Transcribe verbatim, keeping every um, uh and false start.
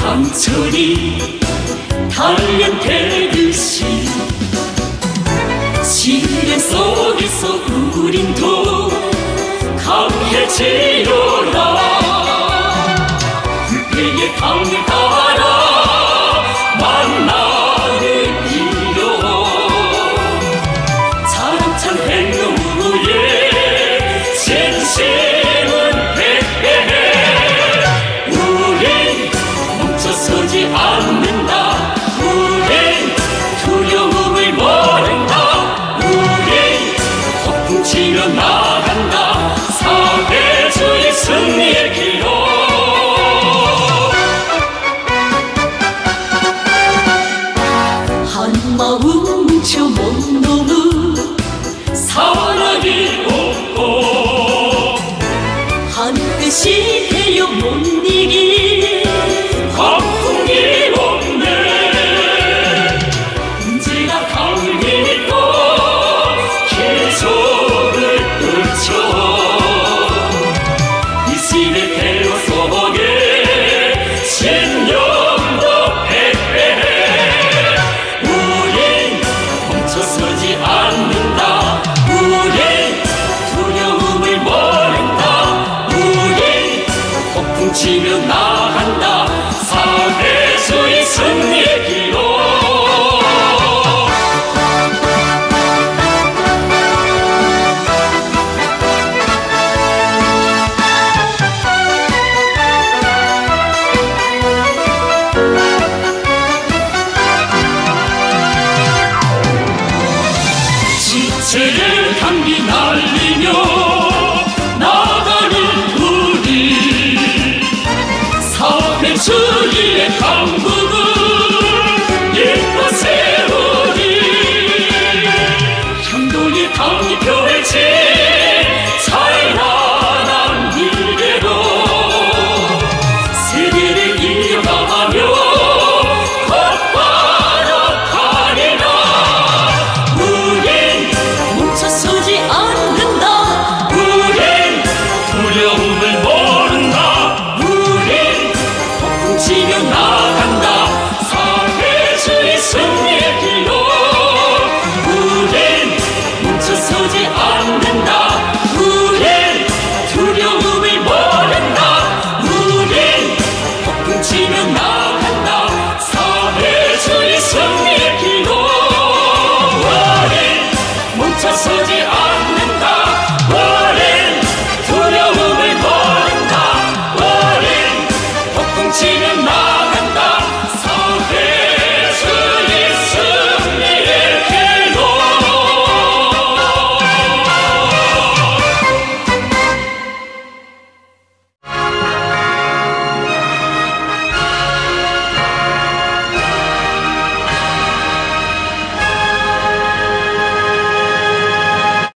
상철이 단련되듯이 시련 속에서 우린도 강해지려라. 불패의 강을 따라 만나는 이여 자랑찬 행동 후에 진심은 백배해. 우린 멈춰서지 않는다. 우린 두려움을 모른다. 우린 허풍치며 나간다. 사대주의 승리의 길로. 한마음 뭉쳐 못 넘은 사랑이 없고 한뜻이 되어 못 이길 광풍이 없네. 언제나 강을 믿고 계속을 뚫죠. 이 시대 대화 속에 신념도 백배해. 우린 멈춰서지 않는다. 우린 두려움을 모른다. 우린 폭풍치며 나간다. 사대주의 승리의 길로. 지체의 향기 날리며 나가는 우리 사대주의의 강